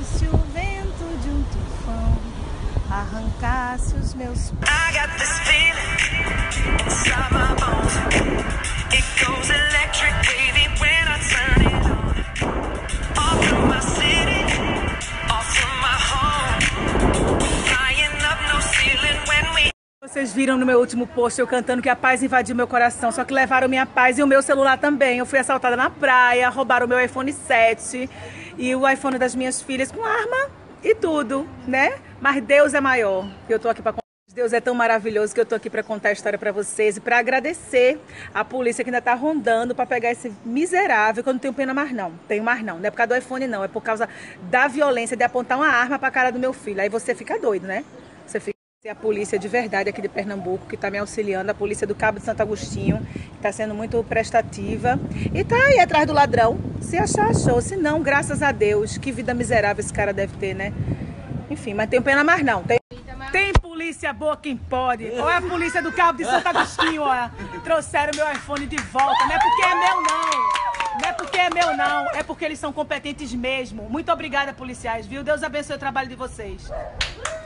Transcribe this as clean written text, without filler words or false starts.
se o vento de um tufão arrancasse os meus... I got this feeling inside my bones. It goes electric wavy when I turn it on. Off from my city, off from my home. Flying up no ceiling when we... Vocês viram no meu último post eu cantando que a paz invadiu meu coração, só que levaram minha paz e o meu celular também. Eu fui assaltada na praia, roubaram o meu iPhone 7 e o iPhone das minhas filhas com arma e tudo, né? Mas Deus é maior. Eu tô aqui para... Deus é tão maravilhoso que eu tô aqui para contar a história para vocês e para agradecer a polícia que ainda tá rondando para pegar esse miserável, que eu não tenho pena mais não. Tenho mais não. Não é por causa do iPhone não, é por causa da violência de apontar uma arma para a cara do meu filho. Aí você fica doido, né? Você fica... A polícia de verdade aqui de Pernambuco, que está me auxiliando, a polícia do Cabo de Santo Agostinho, que está sendo muito prestativa e tá aí atrás do ladrão. Se achar, achou. Se não, graças a Deus, que vida miserável esse cara deve ter, né? Enfim, mas tem pena mais não. Tem polícia boa quem pode. Olha a polícia do Cabo de Santo Agostinho, olha. Trouxeram meu iPhone de volta. Não é porque é meu não. Não é porque é meu não. É porque eles são competentes mesmo. Muito obrigada, policiais, viu? Deus abençoe o trabalho de vocês.